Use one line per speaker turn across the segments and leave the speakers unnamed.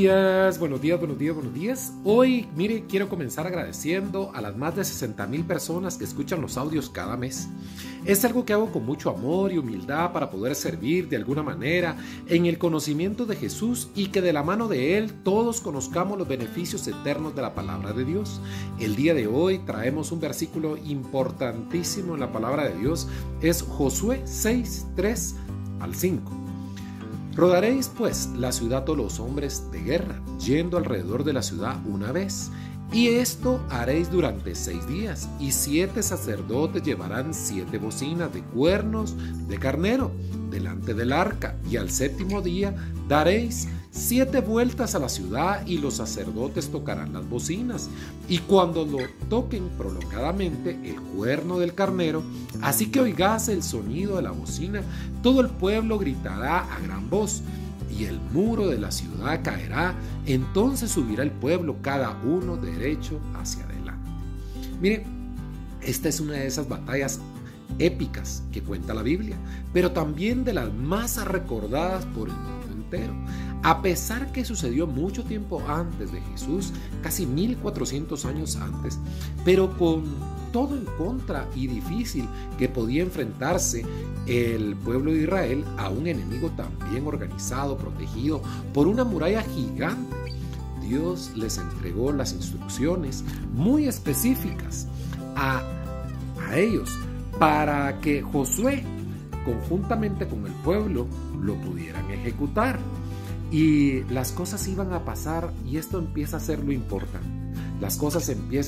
buenos días, buenos días, buenos días. Hoy, mire, quiero comenzar agradeciendo a las más de 60,000 personas que escuchan los audios cada mes. Es algo que hago con mucho amor y humildad para poder servir de alguna manera en el conocimiento de Jesús y que de la mano de Él todos conozcamos los beneficios eternos de la palabra de Dios. El día de hoy traemos un versículo importantísimo en la palabra de Dios. Es Josué 6, 3 al 5. Rodaréis pues la ciudad todos los hombres de guerra, yendo alrededor de la ciudad una vez. Y esto haréis durante 6 días, y 7 sacerdotes llevarán 7 bocinas de cuernos de carnero delante del arca, y al 7º día daréis 7 vueltas a la ciudad, y los sacerdotes tocarán las bocinas, y cuando lo toquen prolongadamente el cuerno del carnero, así que oigas el sonido de la bocina, todo el pueblo gritará a gran voz, y el muro de la ciudad caerá. Entonces subirá el pueblo, cada uno derecho hacia adelante. Mire, esta es una de esas batallas épicas que cuenta la Biblia, pero también de las más recordadas por el mundo entero. A pesar que sucedió mucho tiempo antes de Jesús, casi 1400 años antes, pero con todo en contra y difícil que podía enfrentarse el pueblo de Israel a un enemigo tan bien organizado, protegido por una muralla gigante. Dios les entregó las instrucciones muy específicas a ellos para que Josué, conjuntamente con el pueblo, lo pudieran ejecutar. Y las cosas iban a pasar, y esto empieza a ser lo importante. Las cosas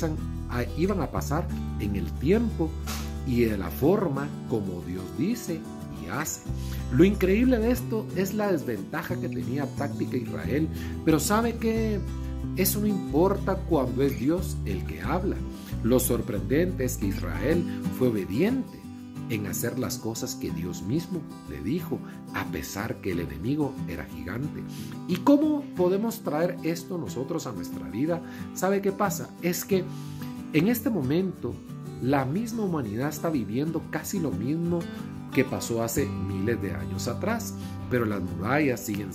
iban a pasar en el tiempo y de la forma como Dios dice y hace. Lo increíble de esto es la desventaja que tenía táctica Israel, pero sabe que eso no importa cuando es Dios el que habla. Lo sorprendente es que Israel fue obediente en hacer las cosas que Dios mismo le dijo, a pesar que el enemigo era gigante. ¿Y cómo podemos traer esto nosotros a nuestra vida? ¿Sabe qué pasa? Es que en este momento la misma humanidad está viviendo casi lo mismo que pasó hace miles de años atrás, pero las murallas siguen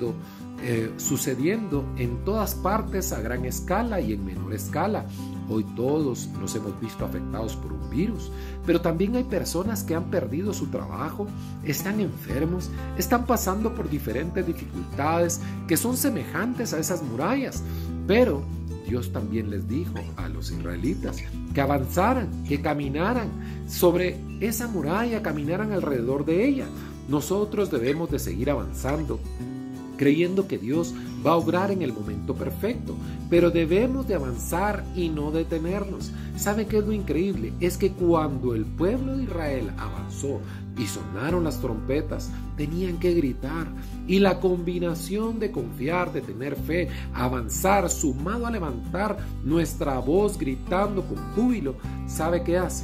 sucediendo en todas partes a gran escala y en menor escala. Hoy todos nos hemos visto afectados por un virus, pero también hay personas que han perdido su trabajo, están enfermos, están pasando por diferentes dificultades que son semejantes a esas murallas. Pero Dios también les dijo a los israelitas que avanzaran, que caminaran sobre esa muralla, caminaran alrededor de ella. Nosotros debemos de seguir avanzando, creyendo que Dios va a obrar en el momento perfecto, pero debemos de avanzar y no detenernos. ¿Sabe qué es lo increíble? Es que cuando el pueblo de Israel avanzó y sonaron las trompetas, tenían que gritar, y la combinación de confiar, de tener fe, avanzar, sumado a levantar nuestra voz gritando con júbilo, ¿sabe qué hace?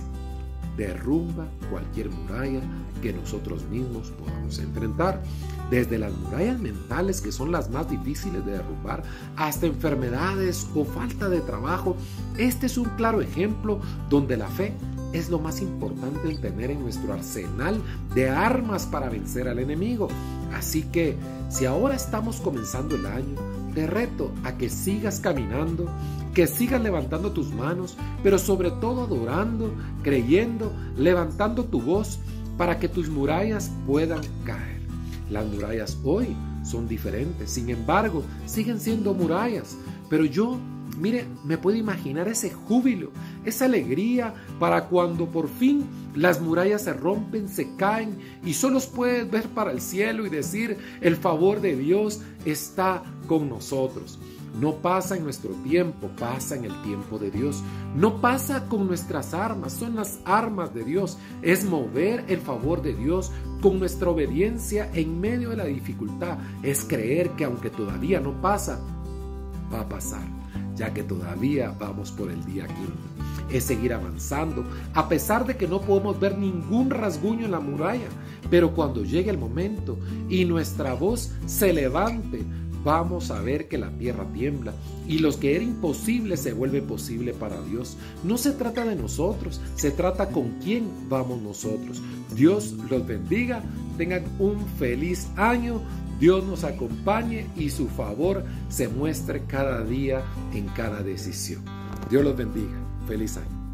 Derrumba cualquier muralla que nosotros mismos podamos enfrentar. Desde las murallas mentales, que son las más difíciles de derrumbar, hasta enfermedades o falta de trabajo. Este es un claro ejemplo donde la fe es lo más importante en tener en nuestro arsenal de armas para vencer al enemigo. Así que, si ahora estamos comenzando el año, te reto a que sigas caminando, que sigas levantando tus manos, pero sobre todo adorando, creyendo, levantando tu voz para que tus murallas puedan caer. Las murallas hoy son diferentes, sin embargo, siguen siendo murallas, pero yo, mire, me puedo imaginar ese júbilo, esa alegría para cuando por fin las murallas se rompen, se caen y solo puedes ver para el cielo y decir: el favor de Dios está con nosotros. No pasa en nuestro tiempo, pasa en el tiempo de Dios. No pasa con nuestras armas, son las armas de Dios. Es mover el favor de Dios con nuestra obediencia en medio de la dificultad. Es creer que aunque todavía no pasa, va a pasar, ya que todavía vamos por el día 5. Es seguir avanzando, a pesar de que no podemos ver ningún rasguño en la muralla. Pero cuando llegue el momento y nuestra voz se levante vamos a ver que la tierra tiembla y lo que era imposible se vuelve posible para Dios. No se trata de nosotros, se trata con quién vamos nosotros. Dios los bendiga, tengan un feliz año, Dios nos acompañe y su favor se muestre cada día en cada decisión. Dios los bendiga, feliz año.